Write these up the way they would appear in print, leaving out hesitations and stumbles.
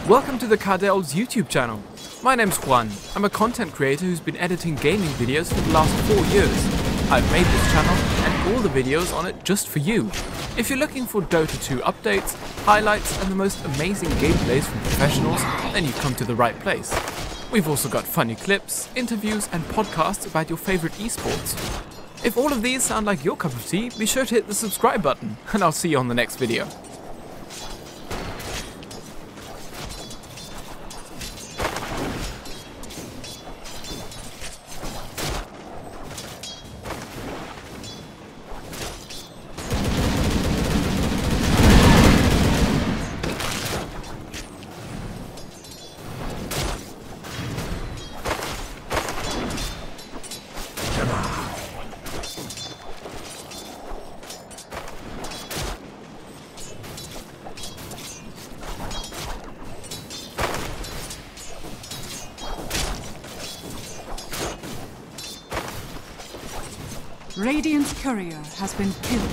Welcome to the Cardel's YouTube channel. My name's Juan. I'm a content creator who's been editing gaming videos for the last 4 years. I've made this channel and all the videos on it just for you. If you're looking for Dota 2 updates, highlights and the most amazing gameplays from professionals, then you've come to the right place. We've also got funny clips, interviews and podcasts about your favorite esports. If all of these sound like your cup of tea, be sure to hit the subscribe button and I'll see you on the next video. Radiance courier has been killed.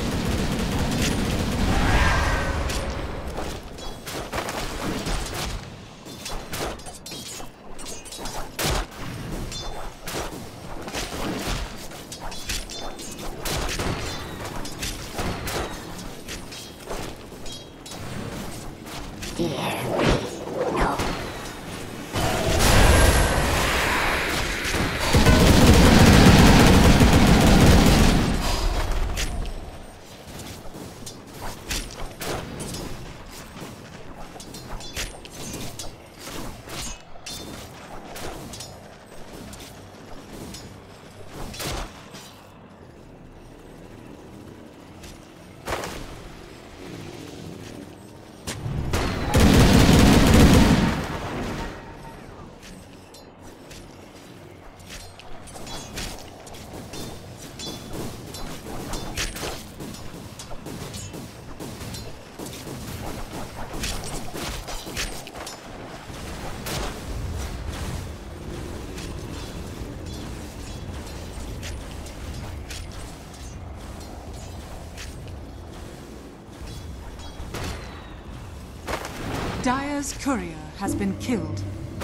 Dire's courier has been killed.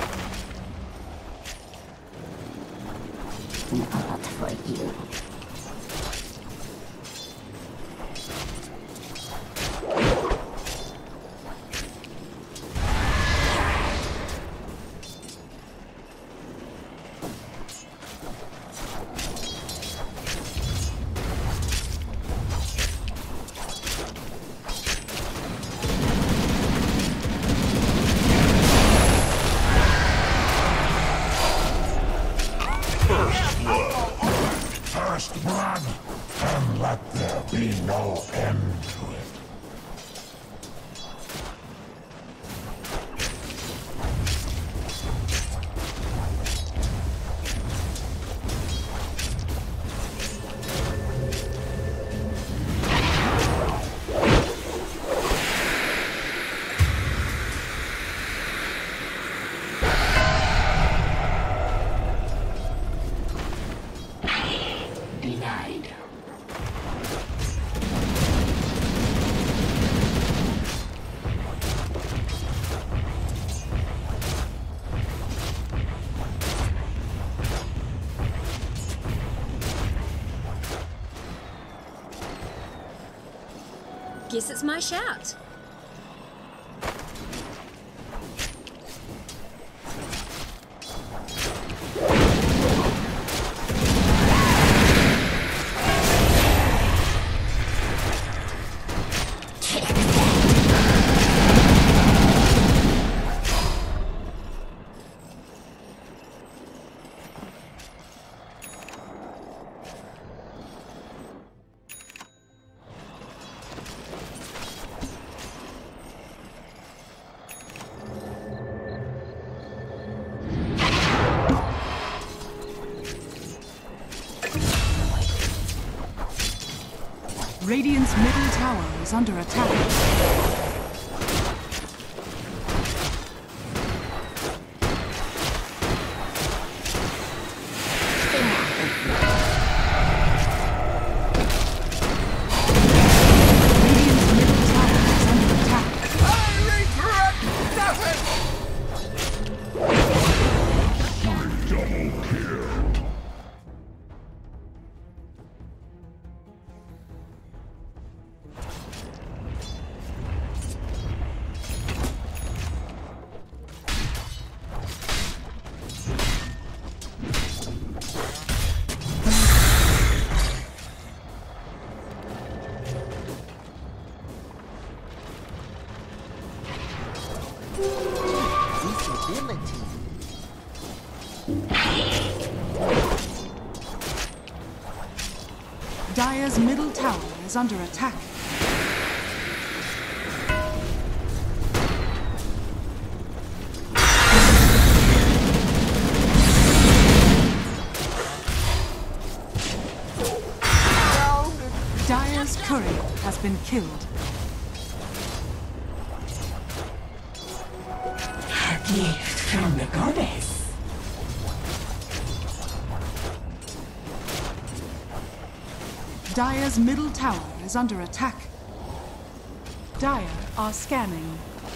Not for you. First blood, and let there be no end to it. Denied. Guess it's my shout. Radiant's middle tower is under attack. Radiant's middle tower is under attack. I regret nothing! Visibility. Dire's middle tower is under attack. Dire's courier has been killed. A gift from the goddess. Dire's middle tower is under attack. Dire are scanning.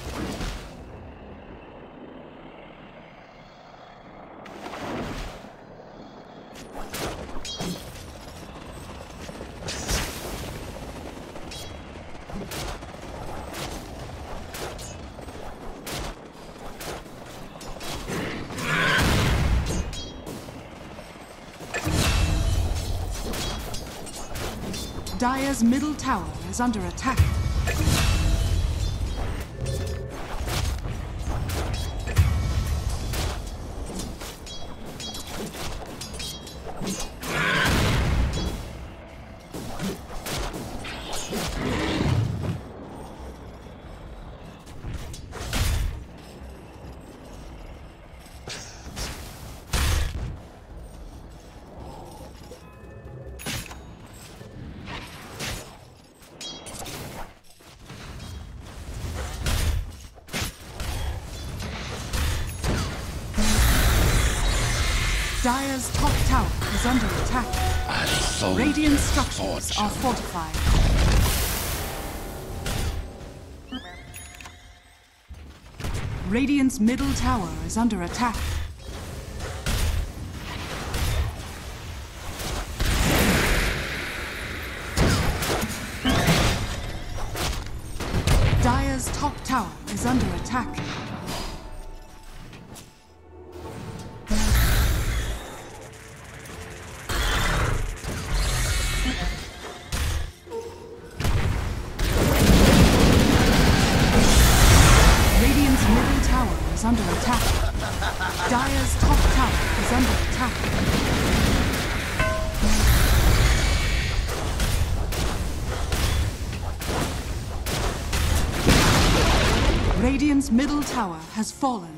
Dire's middle tower is under attack. Dire's top tower is under attack. Radiant structures are fortified. Radiant's middle tower is under attack. Dire's top tower is under attack. Under attack. Dire's top tower is under attack. Radiant's middle tower has fallen.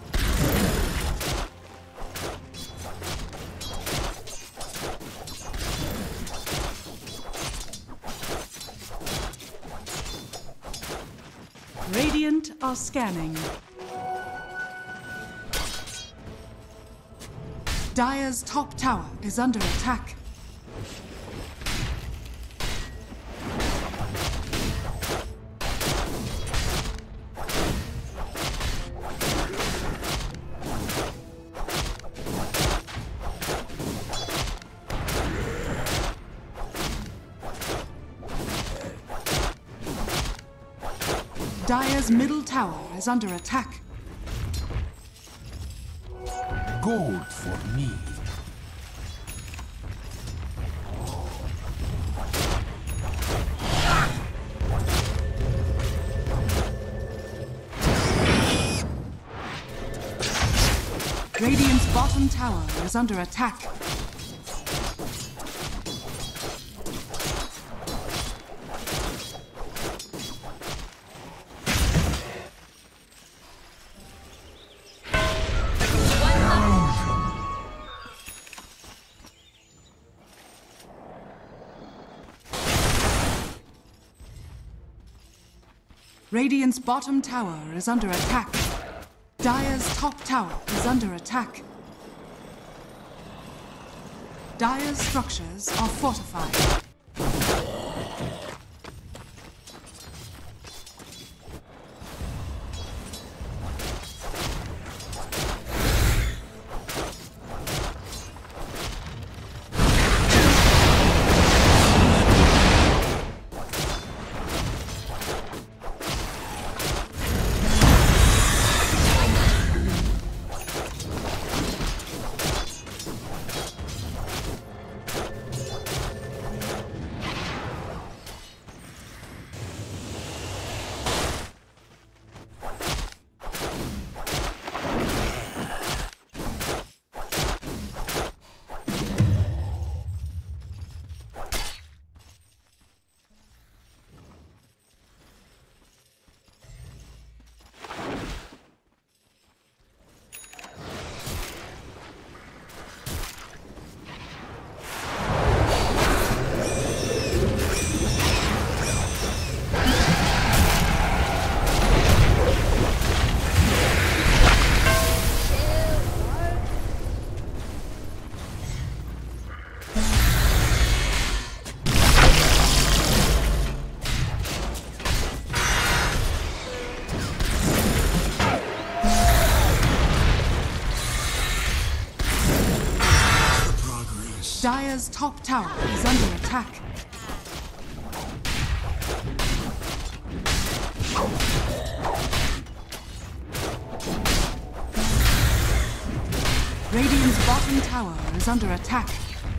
Radiant are scanning. Dire's top tower is under attack. Dire's middle tower is under attack. Gold for me. Radiant's bottom tower is under attack. Radiant's bottom tower is under attack. Dire's top tower is under attack. Dire's structures are fortified. Dire's top tower is under attack. Radiant's bottom tower is under attack.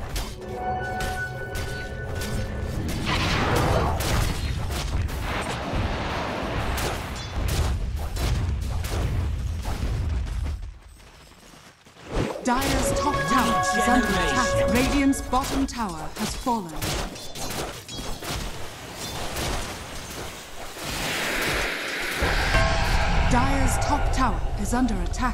Dire's top tower is under attack. Radiant's bottom tower has fallen. Dire's top tower is under attack.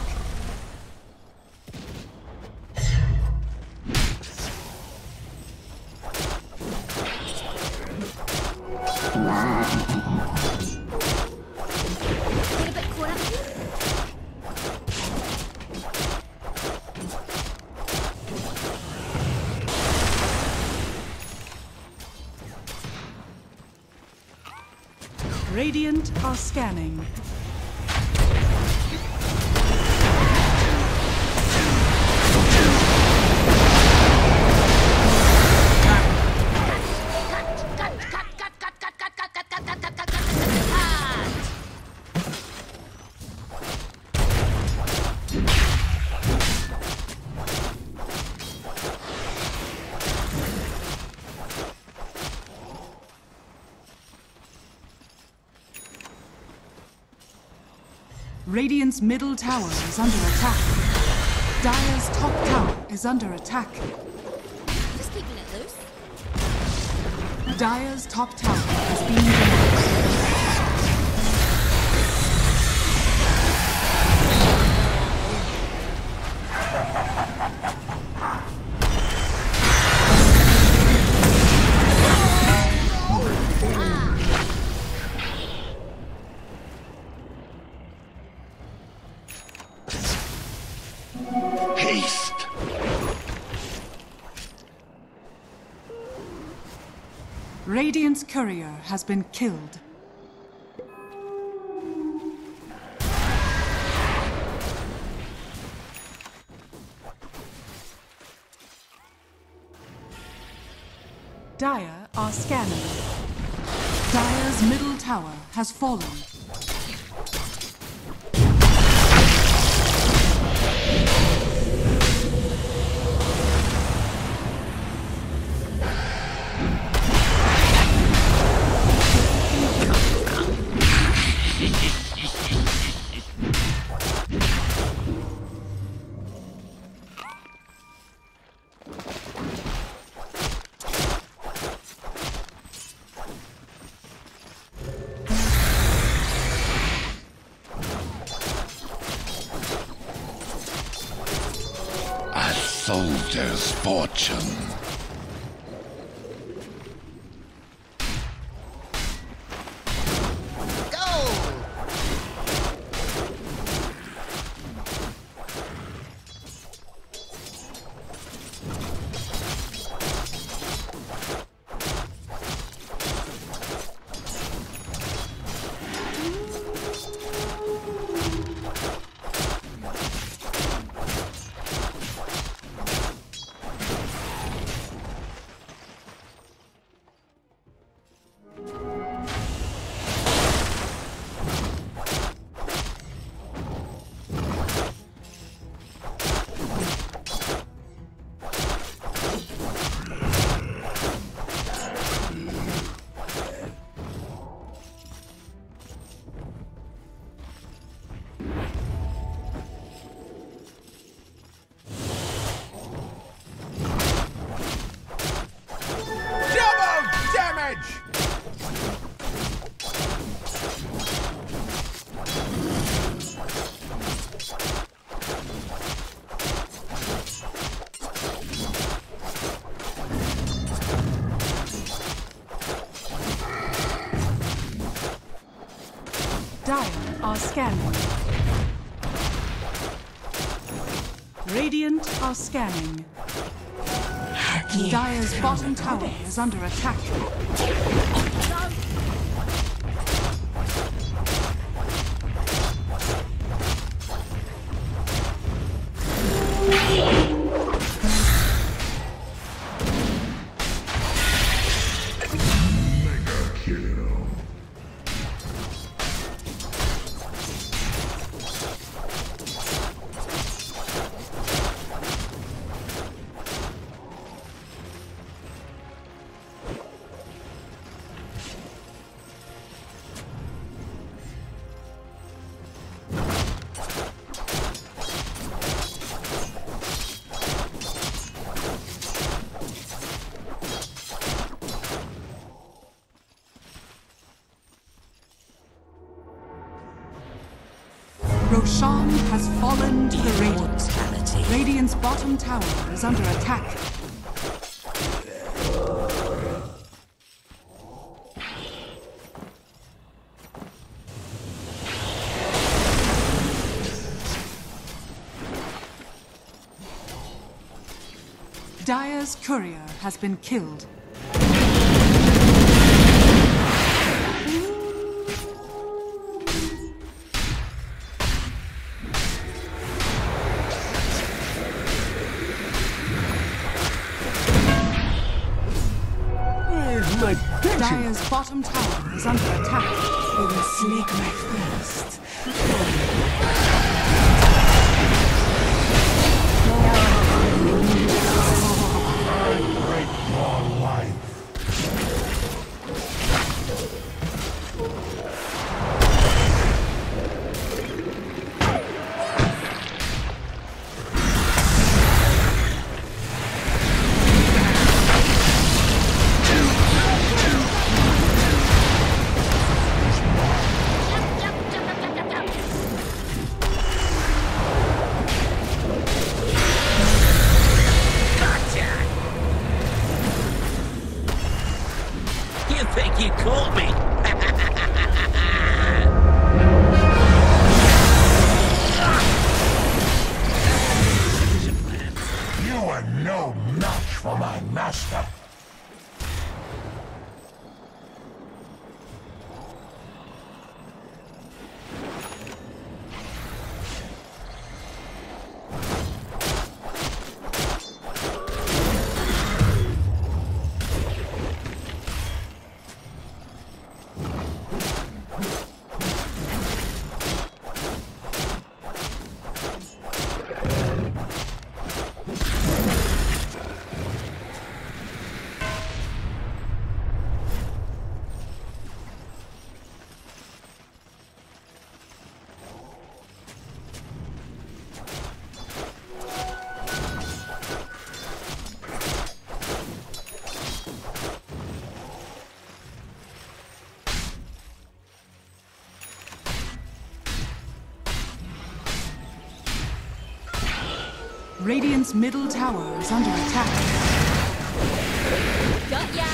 Get a bit caught up here. Radiant are scanning. Radiant's middle tower is under attack. Dire's top tower is under attack. Just keeping it loose. Dire's top tower has been demolished. Haste! Radiant's courier has been killed. Dire are scanning. Dire's middle tower has fallen. A soldier's fortune. Dire are scanning. Radiant are scanning. Dire's bottom tower is under attack. Roshan has fallen to the Radiant. Radiant's bottom tower is under attack. Dire's courier has been killed. Dire's bottom tower is under attack. We will slake my thirst. Break your life. You caught me! You are no match for my master. Radiant's middle tower is under attack. Got ya!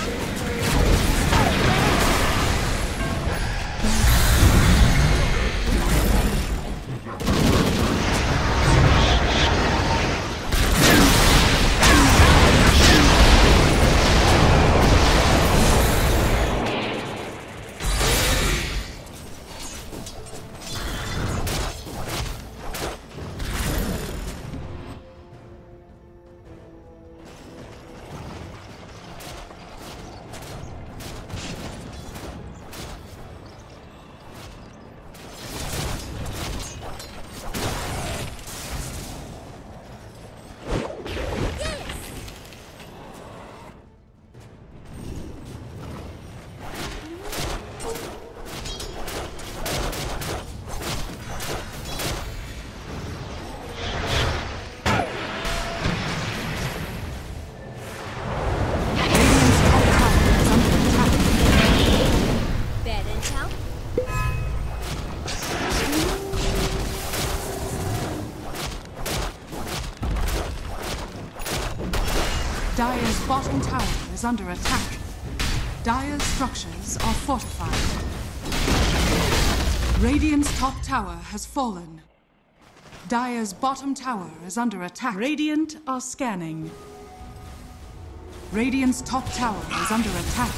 Dire's bottom tower is under attack. Dire's structures are fortified. Radiant's top tower has fallen. Dire's bottom tower is under attack. Radiant are scanning. Radiant's top tower is under attack.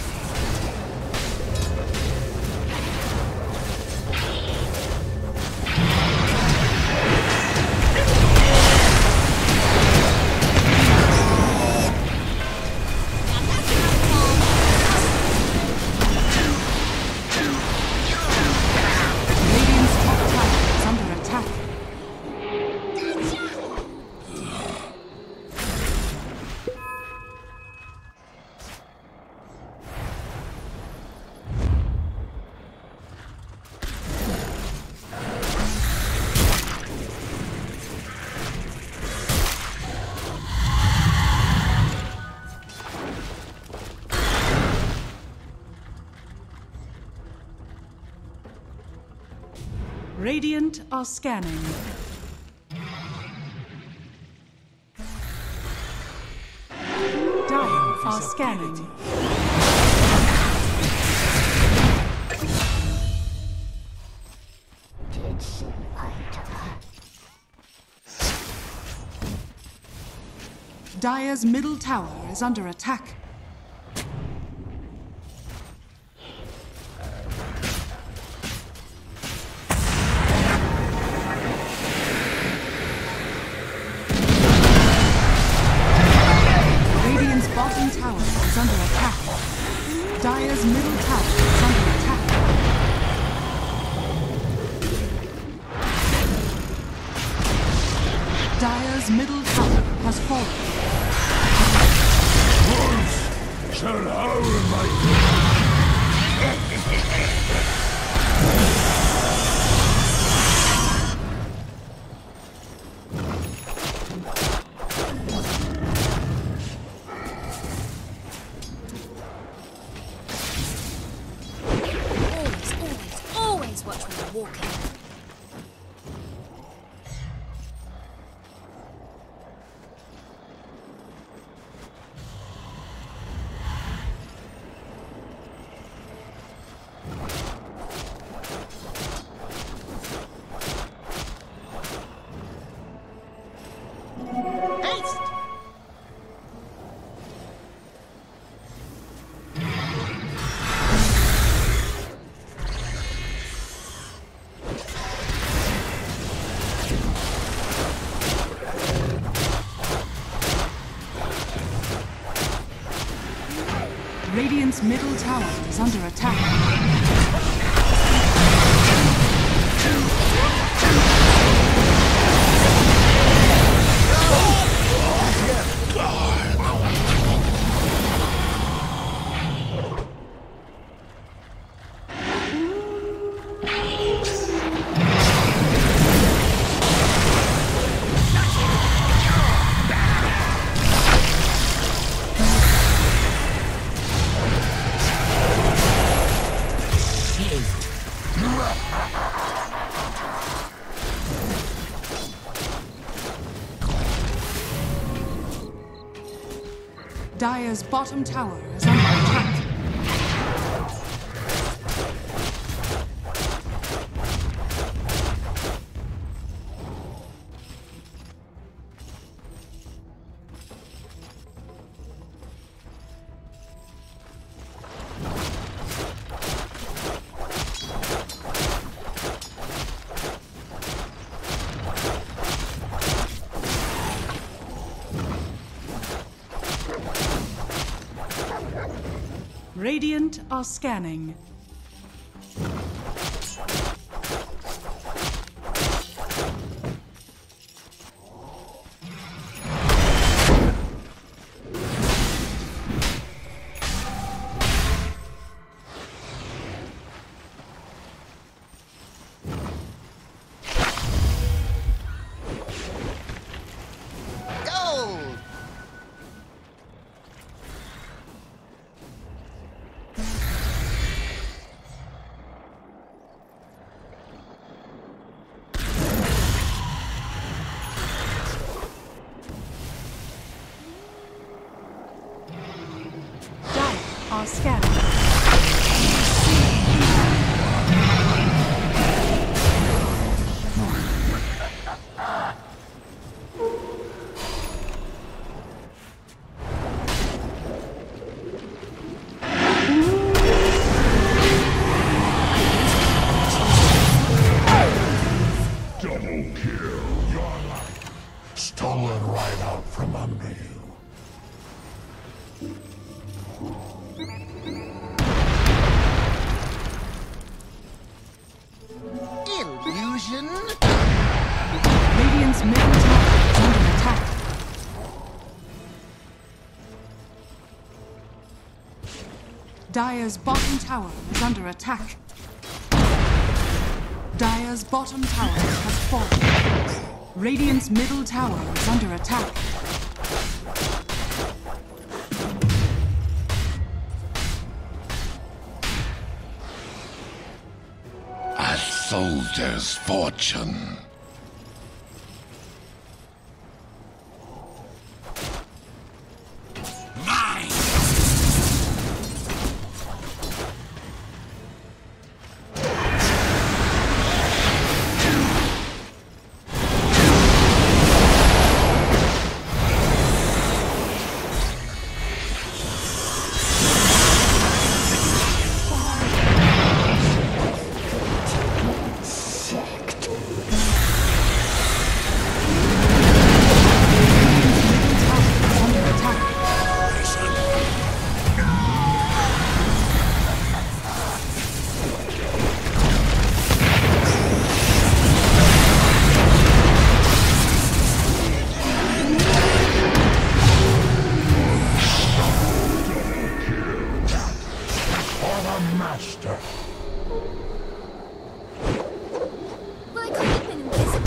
Radiant are scanning. Dire are scanning. Dire's middle tower is under attack. Radiant's bottom tower is under attack. Dire's middle tower is under attack. Dire's middle tower has fallen. Shall howl my Always watch when you're walking. Radiant's middle tower is under attack. Dire's bottom tower is under attack. Radiant are scanning. Are scanning. double kill. Your life stolen right out from under you. Illusion? Radiant's middle tower is under attack. Dire's bottom tower is under attack. Dire's bottom tower has fallen. Radiant's middle tower is under attack. I soldier's fortune. Master. Well, I could have been invisible.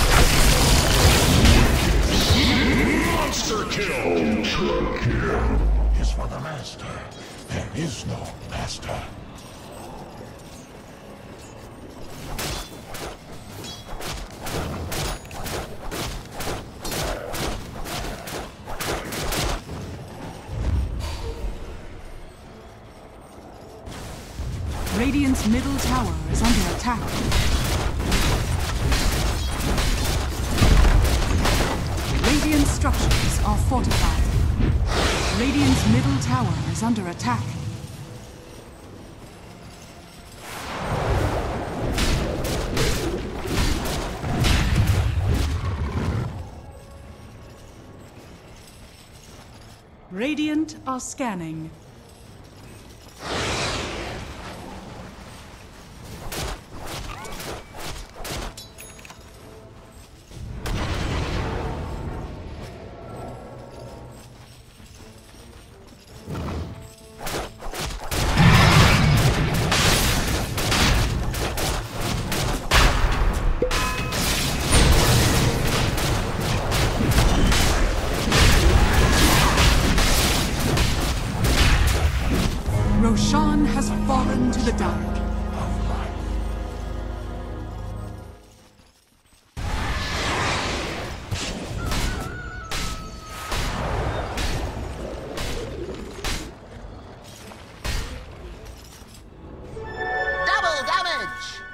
Monster kill! Ultra kill is for the master. There is no master. Radiant's middle tower is under attack. Radiant structures are fortified. Radiant's middle tower is under attack. Radiant are scanning. Roshan has fallen to the dark. Double damage!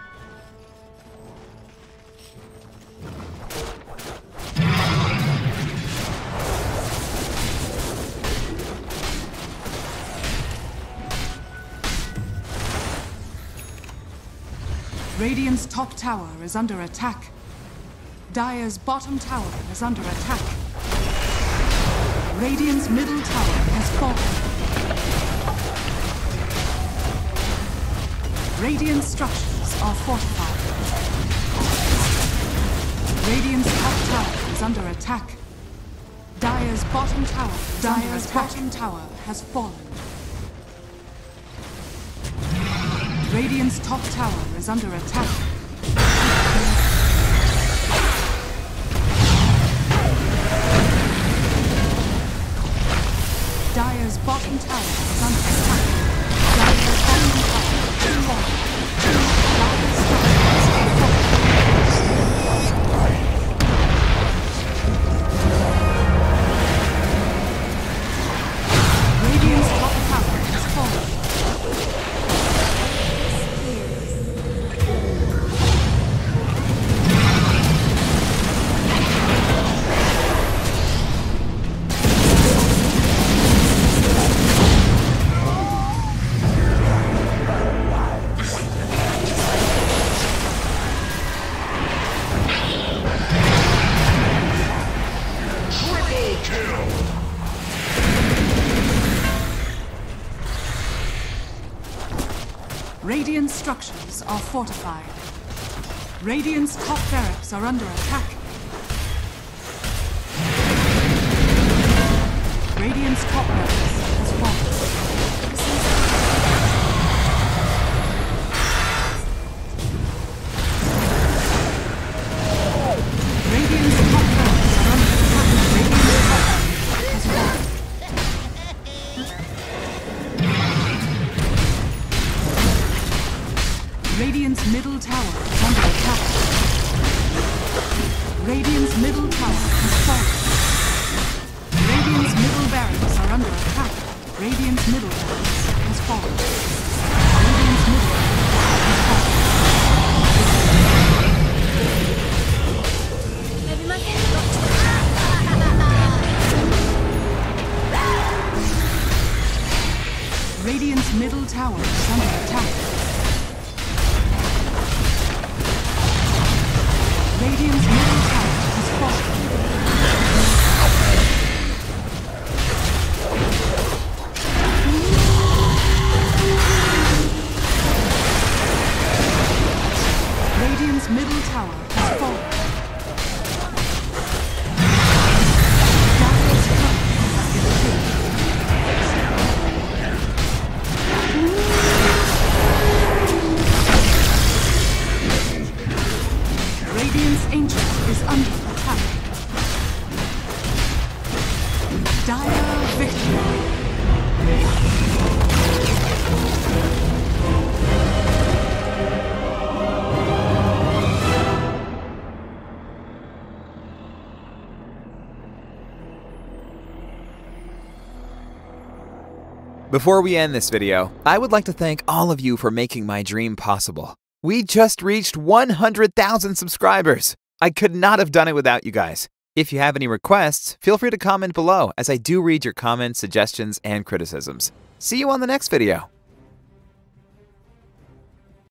Radiant's top tower is under attack. Dire's bottom tower is under attack. Radiant's middle tower has fallen. Radiant structures are fortified. Radiant's top tower is under attack. Dire's bottom tower has fallen. Radiant's top tower is under attack. Dire's bottom tower is under attack. Dire's bottom tower is fallen. Dire's structures are fortified. Radiant's top tower has fallen. Radiant structures are fortified. Radiant's top barracks are under attack. Radiant's top barracks has fallen. Radiant's top barracks are under attack. Radiant's top barracks has fallen. Radiant's middle tower is Radiant's middle tower has fallen. Radiant's middle barracks are under attack. Radiant's middle barracks has fallen. Radiant's middle barracks has fallen. Maybe my head got Radiant's middle tower is under attack. Radiant's middle tower has fallen. Radiant's middle tower has fallen. Dire's turret has been killed. Radiant's Ancient is under attack. Dire victory. Before we end this video, I would like to thank all of you for making my dream possible. We just reached 100,000 subscribers. I could not have done it without you guys. If you have any requests, feel free to comment below, as I do read your comments, suggestions, and criticisms. See you on the next video.